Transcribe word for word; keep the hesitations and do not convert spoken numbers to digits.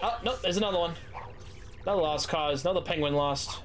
Oh, no, there's another one. Another lost cause. Another penguin lost.